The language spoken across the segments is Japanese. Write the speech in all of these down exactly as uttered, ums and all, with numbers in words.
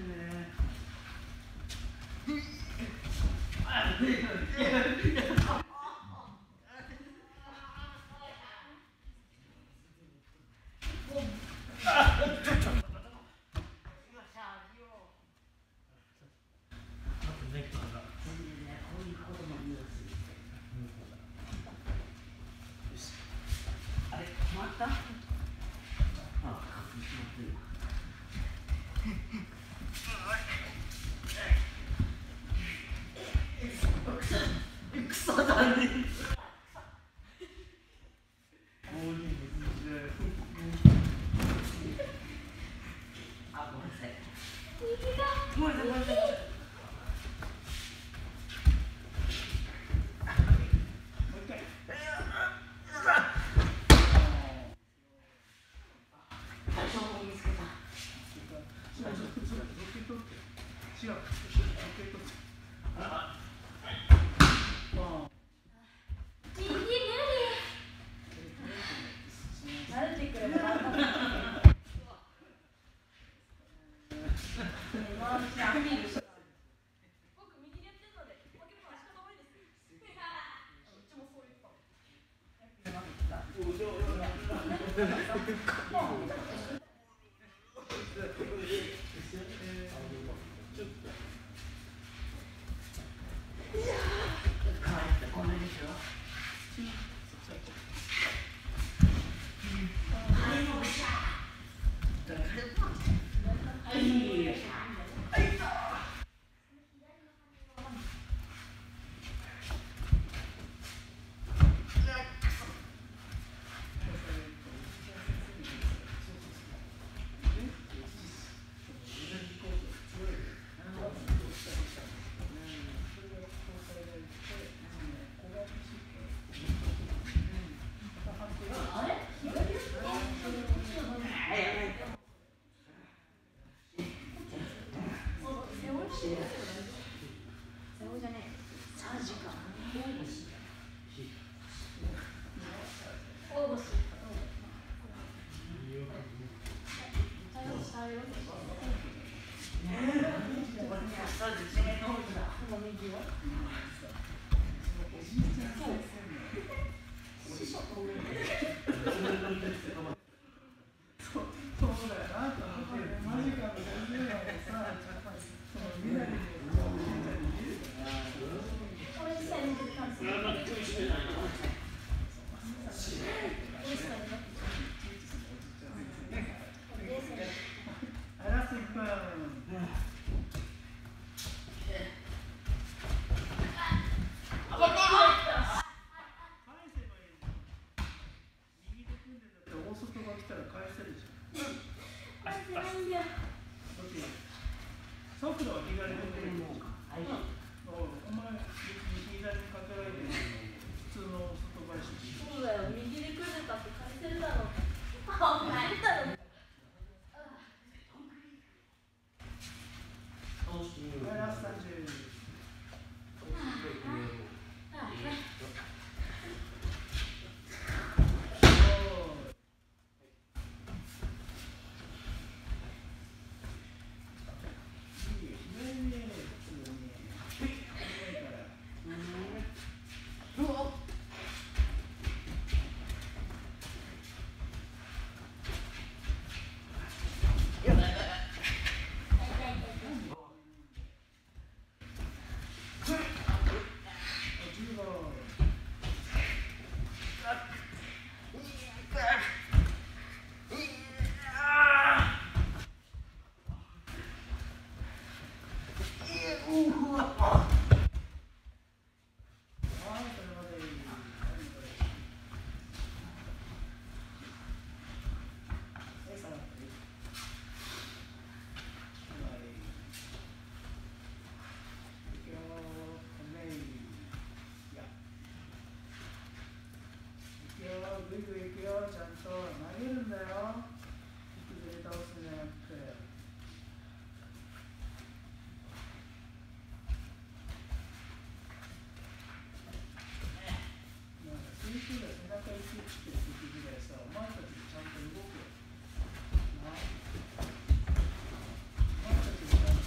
ちゃんと動くよな。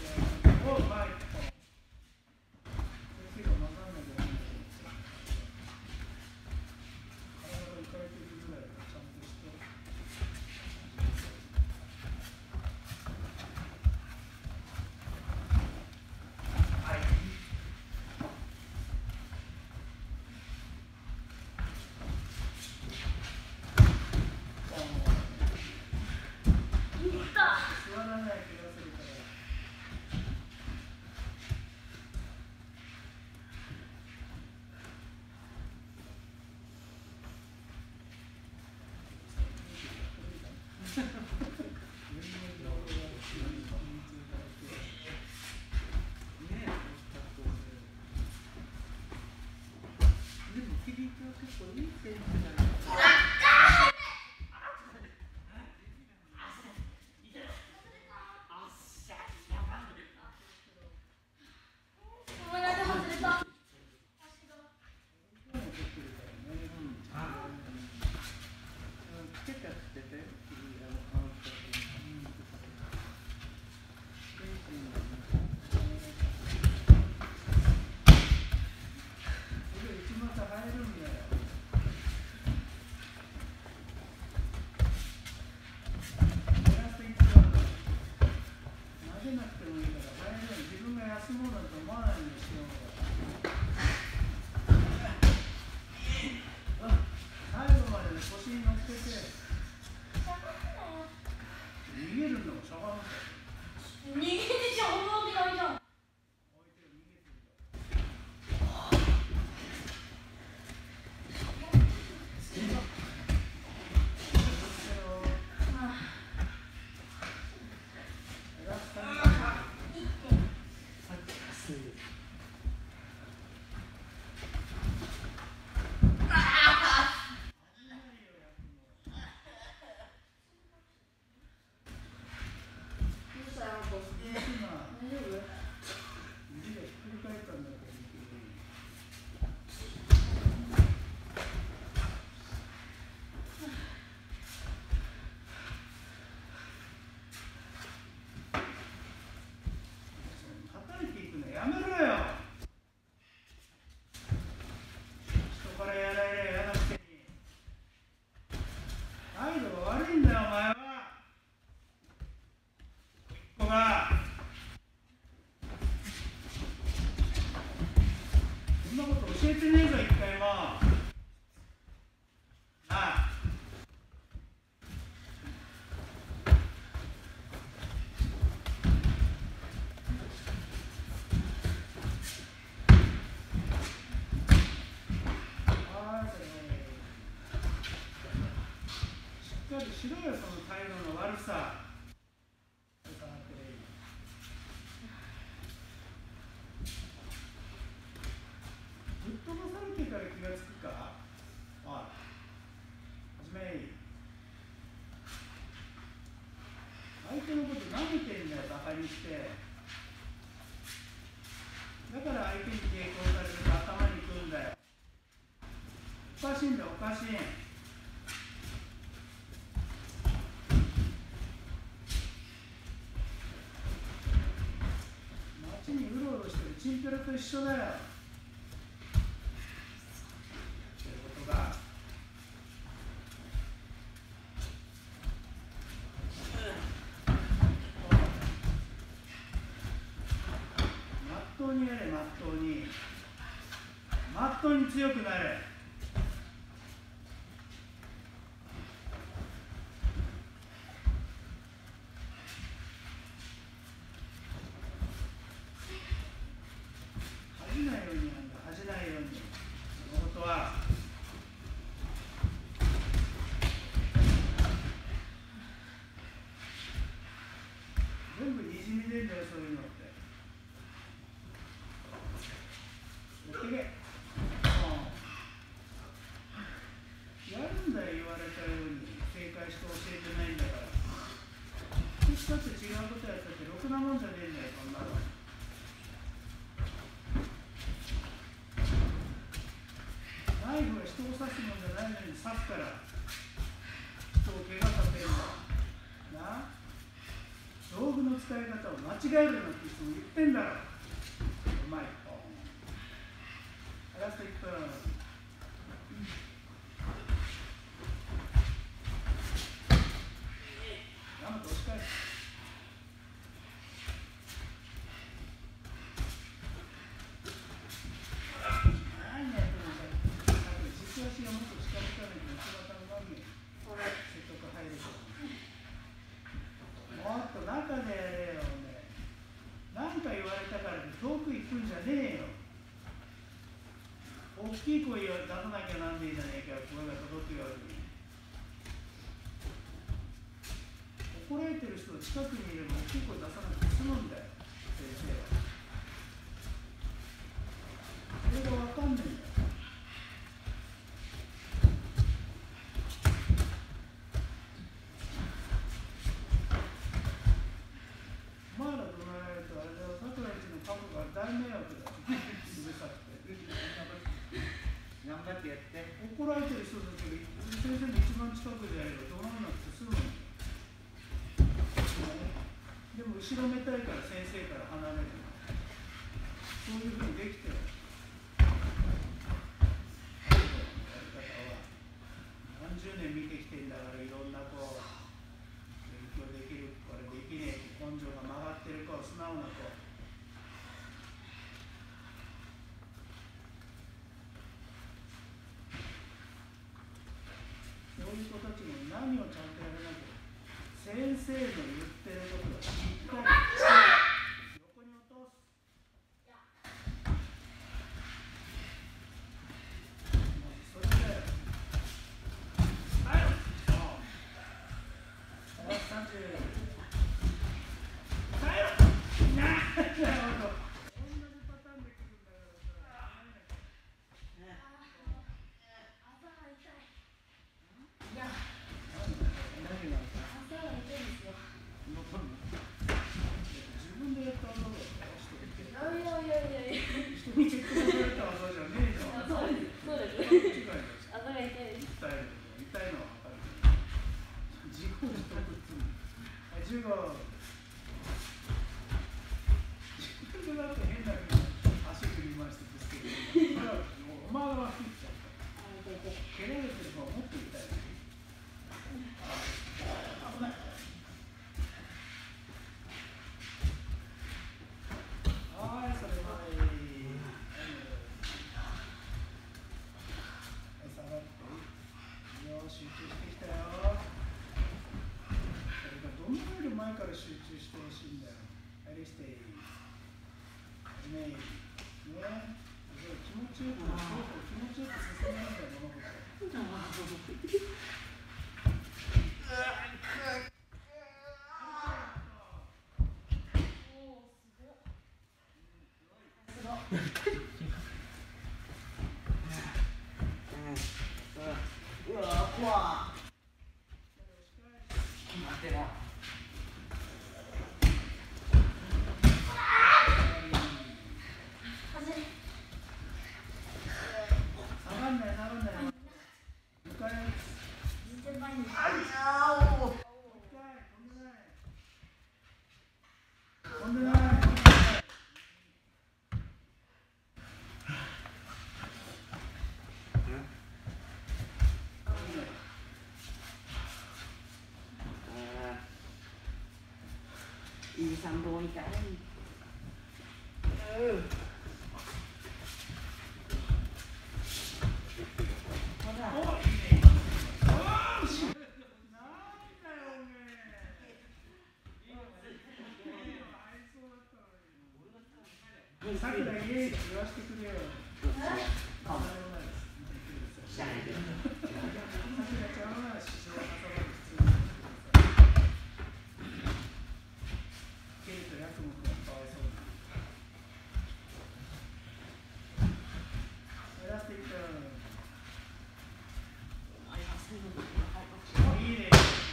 ートは結構いい選手なんですよ。教えてねえぞ、一回も。なあ。しっかりしろよ、その態度の悪さ。ぶっ飛ばされてから気がつくか。おい、はじめ。相手のこと舐めてんだよ、バカにして。だから相手に抵抗されると頭にくるんだよ。おかしいんだよ、おかしい。街にうろうろしてるチンピラと一緒だよ。まっとうにやれ、まっとうに。まっとうに強くなれ。恥じないようになんだ、恥じないように。そのことは。全部にじみ出るんだよ、そういうのって。やってけ。やるんだよ、言われたように。正解して教えてないんだから。私だって違うことやったってろくなもんじゃねえんだよ、そんなの。ナイフは人を刺すもんじゃないのに刺すから人を怪我させるんだな。道具の使い方を間違えるなんて人も言ってんだろ。うまいと。ラストいっぷん。ヤマト押し返す。何やってるのか。実足がもっと近づかないと内股の番組説得入るから。もっと中でやれよ、ね。何か言われたからって遠く行くんじゃねえよ。大きい声を出さなきゃなんでいいじゃねえかよ、声が届くように。怒られてる人を近くにいれば大きい声出さなくて済むんだよ、先生は。それが分かんないんだよ。 怒られてる人たちが先生の一番近くでやれば怒鳴らなくて済むんだよ。でも後ろめたいから先生から離れる。そういうふうにできてる。やり方は何十年見てきてんだから、いろんなこう勉強できる、これできねえ、根性が曲がってる子、素直な子。そういう子たちも何をちゃんとやらなきゃ。先生の言ってることをしっかり横に落とす。それで、はい、さんじゅう。はい、なるほど。同じパターンで来るんだからさ。 朝が痛い。いや。 何が朝が痛いですよ。 自分でやった技だったよ、人に。 いやいやいやいや。 人に結婚された技じゃねえじゃん。 そうです。そうです。 違いだし。 朝が痛いです。 痛いの、痛いのは分かる。自己自得っていうの。はい、じゅうご。自分でだって変なふうに足振り回してぶつけてる。お前が悪いっちゃうから。蹴られてる方がもっと痛い。危ない。はい、それまで。はい、下がって。いいよ、集中してきたよ。それからどんなより前から集中してほしいんだよ。はい、リステイ。ねえ。ねえ。気持ちよく、そうそう、気持ちよく進めるんだよ、物事。 うわ、怖っ。待てろ。 下がんない、下がんない。向かい。 全然前に。 飛んでない。飛んでない。 いい参謀みたい。ほら。 おいいね。おーし。なんだよおめえ。いいのかね。合いそうだったのに。さくらイエーイって言わせてくれよ。あ、ないです。さくらちゃんは獅子を挟まる普通に。ケイとヤクモくんがかわいそうだ。エラスティック。いいね。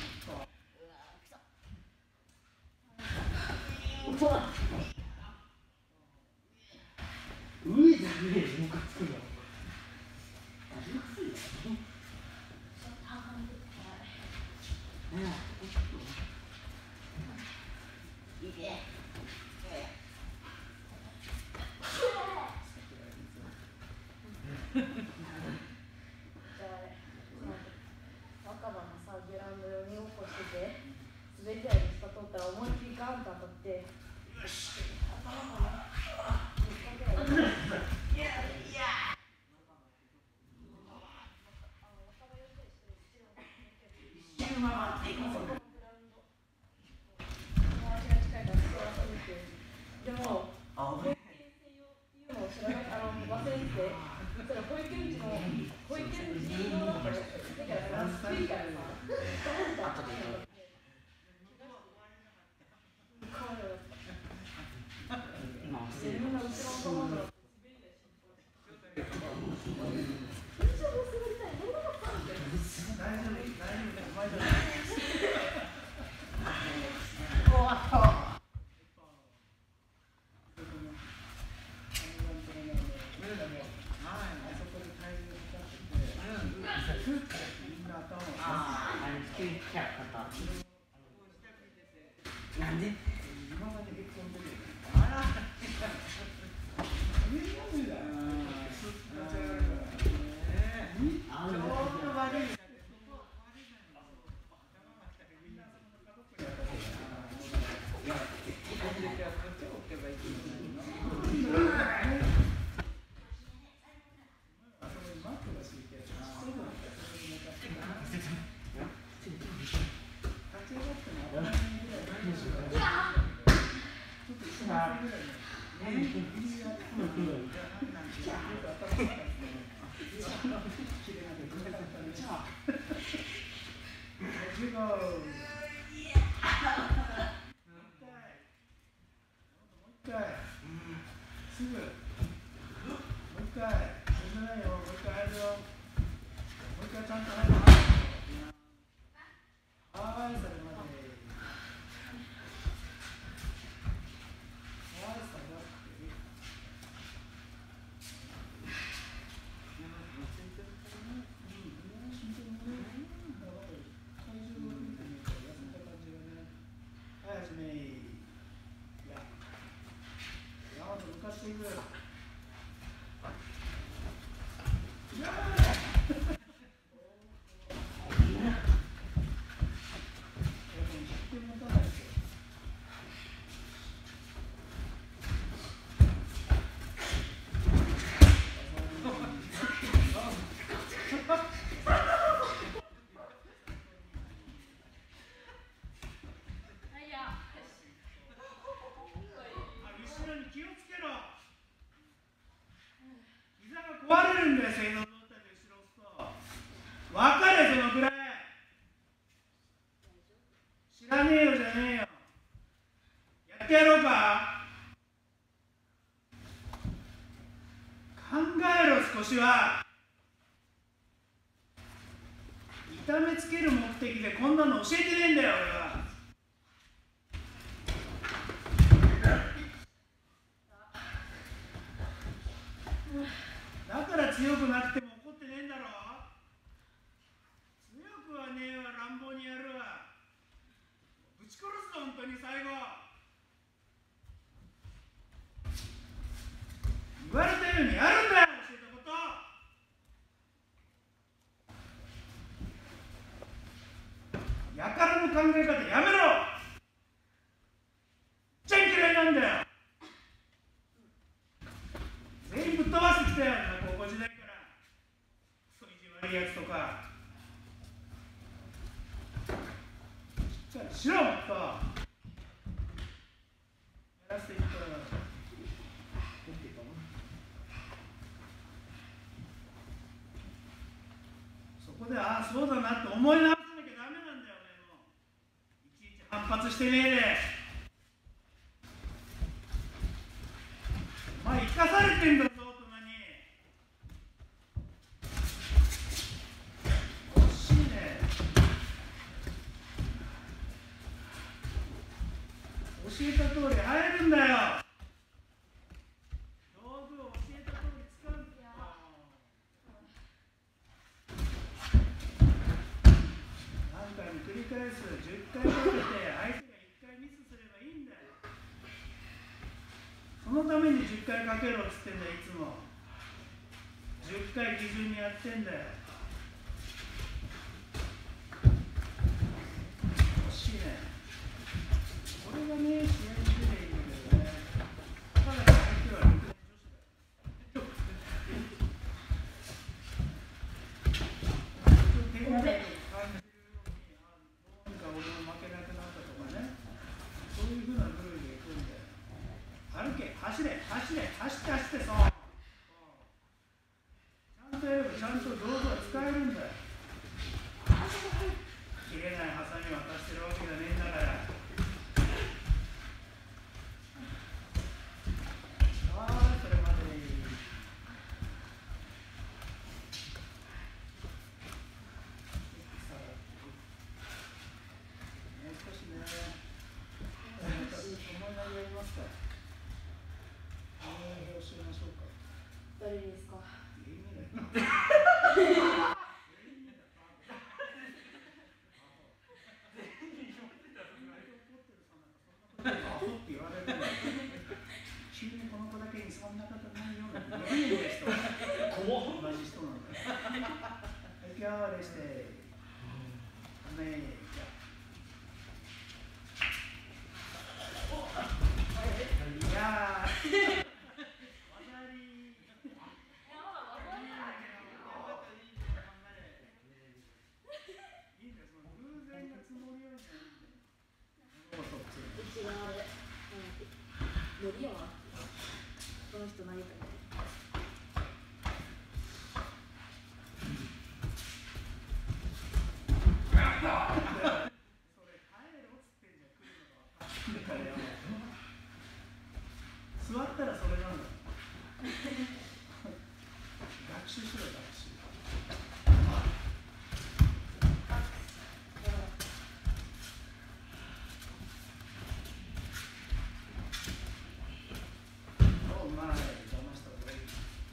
ういだね、ムカつくよ。味がついよ。いいね。 若葉のさ、ゲランドに起こしてて、滑り台に下取ったら思いっきりガンと当たって、よし、頭がね、みっかぐらい。でも、保育園専用っていうのを知らなかった、あの忘れてて、それ保育園児の保育園児用だったら、だから低いからさ、後でやる。自分が後ろの友達の滑り台心配。後ろの滑り台乗らなかったんだよ。 大丈夫、大丈夫、お前じゃない。 終わった。 あそこで体重かかってて。 ってきちゃう方。なんで？ 今まで結婚してる。 あら。あの。 腰は痛めつける目的でこんなの教えてねえんだよ俺は。だから強くなくても怒ってねえんだろ。強くはねえわ、乱暴にやるわ。ぶち殺すぞ本当に最後。言われたようにやるんだよ。やからの考え方やめろ。ちゃん嫌いなんだよ。全員ぶっ飛ばしてきたよ高校時代から。クソ意地悪いやつとかしっかりしろもっとやらせていったらそこでああそうだなって思い直す。反発してねえで。お前生かされてんだぞ大人に。惜しいね。教えた通り入るんだよ。道具を教えた通り使うんだよ。何回も繰り返す。じゅっかいかけて相手がいっかいミスすればいいんだよ。そのためにじゅっかいかけろっつってんだよいつも。じゅっかい基準にやってんだよ。惜しいね。これがね試合に出ていいんだけどね。ただ相手はろくねん女子だよ。手応えを感じるように、なんか俺も負けなくなったとかね、そういうふうなルールでいくんだよ。歩け、走れ、走れ、走って走ってそう。ちゃんとやればちゃんと道具は使えるんだよ。切れないハサミ渡してるわけじゃねえんだから。ああ、それまでに。もう少しね、思い投げやりますか。えー、表彰しましょうか。 誰ですか。 いいね。 同じ人なんだよ。今日はレステアメリカ。いやー技あり。いいんだよ、その偶然が積もるようになるんだよ。 うちがあれ、うん、ノリやわ。この人投げたね。 座ったらそれなんだ。学習しろ、学習。お前、邪魔した方がいい。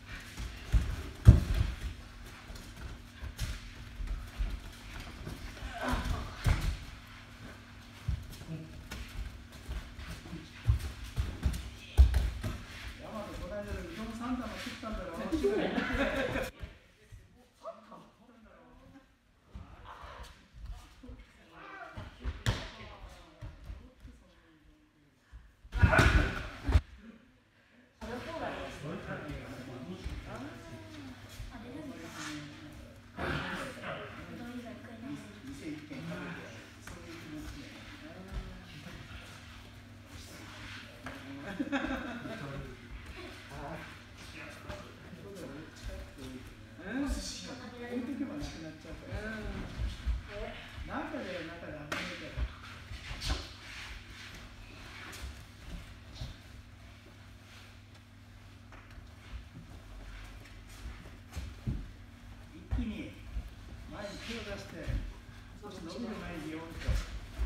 手を出して少し伸びる前によんと。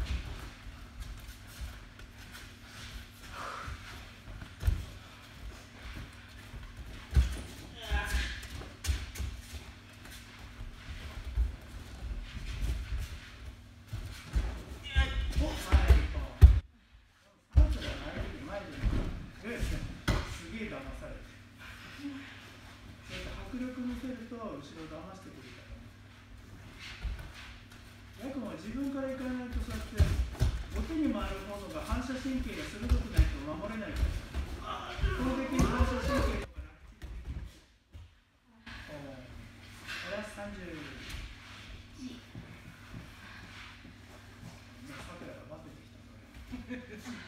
すげえ騙されて。迫力見せると後ろ騙してくるから。ヤクも自分から行かないとそうやって表に回るものが反射神経が鋭くないと守れないから。攻撃に反射神経とかプラスさんじゅう。さくらがバテてきたから。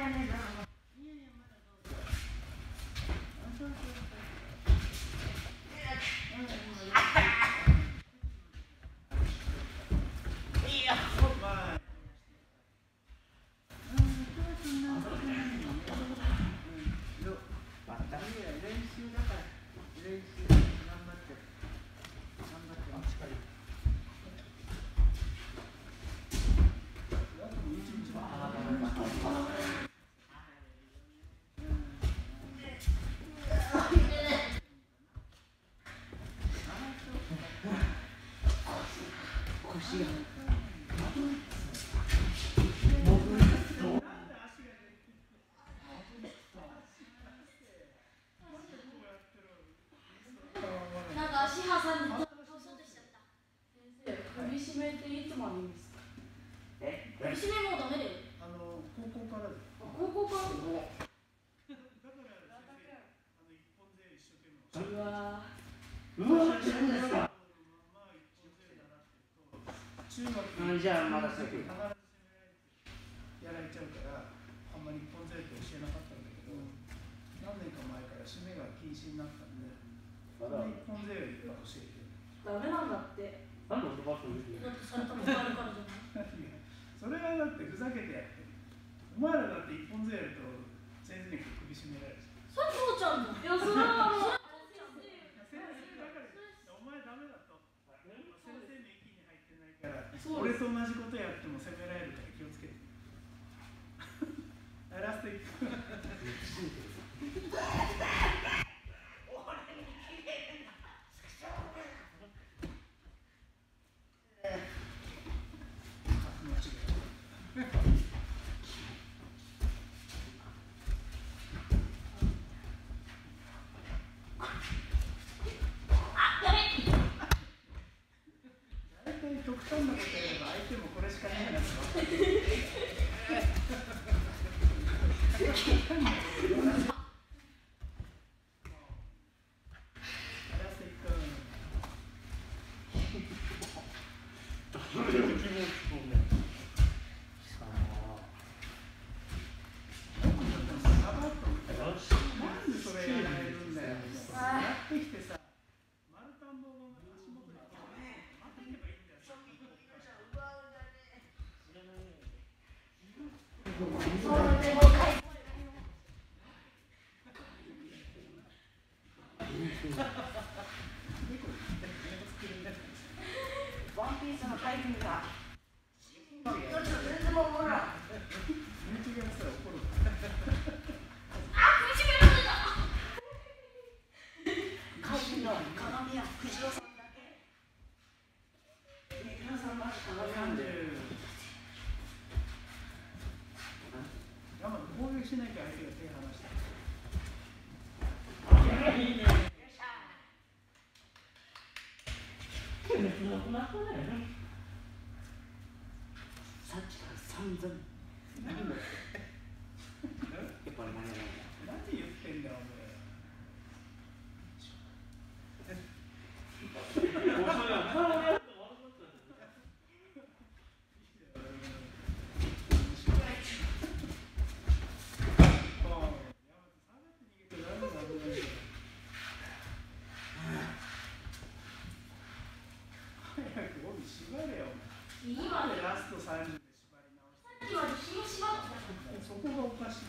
なんか足挟んでそうでした。先生、首絞めっていつまでいいんですか？え？首絞めもうダメだよ。 あの高校からで。 高校から。 だから先生、あの一本背一生懸命。 うわー。うわーって何ですか？ まあ一本背だなってと中学あ、じゃあまだ先。 必ずやられちゃうからあんまり一本背って教えなかったんだけど、何年か前から締めが禁止になったんで、その一本背をいっぱい教えてる。 ダメなんだって。 なんで俺ばっかり言うの？ だってされたことあるからじゃない。 それはだってふざけてやってる。お前らだって一本背やると先生に首絞められる。 それ父ちゃんの。いや、それはもう。 先生だからお前ダメだと。先生の域に入ってないから、俺と同じことやっても責められるから気をつけて。ラストいく。極端なことやれば相手もこれしかないなと分かってる。なんでそれやられるんだよ。やってきてさ、丸田んぼの足元に待ってればいいんだよ。 ワンピースのタイミングが。 攻撃しなきゃ相手が手離した。 さっきから散々。何だ。やっぱり何や何言ってんだよお前。今でラストさんじゅうで縛り直して。 さっきは紐縛ってた。 そこがおかしい。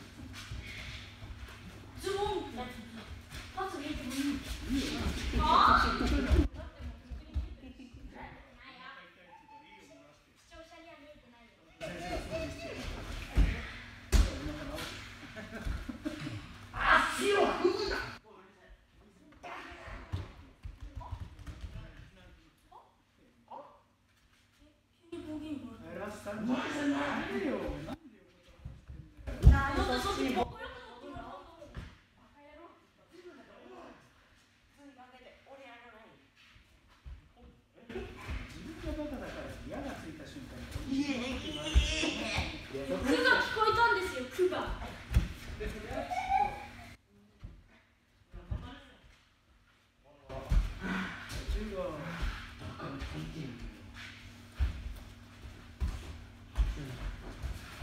ズボンってパス入れてもいい。 いいよ。 ああ。 足を踏むな。 ラストさんじゅうなんでよ。 なんでそっちにも。 自分がバカだから矢がついた瞬間に。 句が聞こえたんですよ。句が。 じ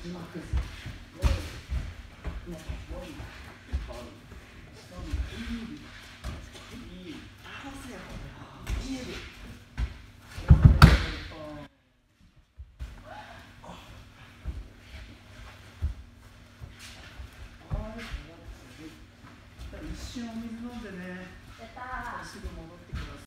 一瞬お水飲んでね、 やったー。 すぐ戻ってくる。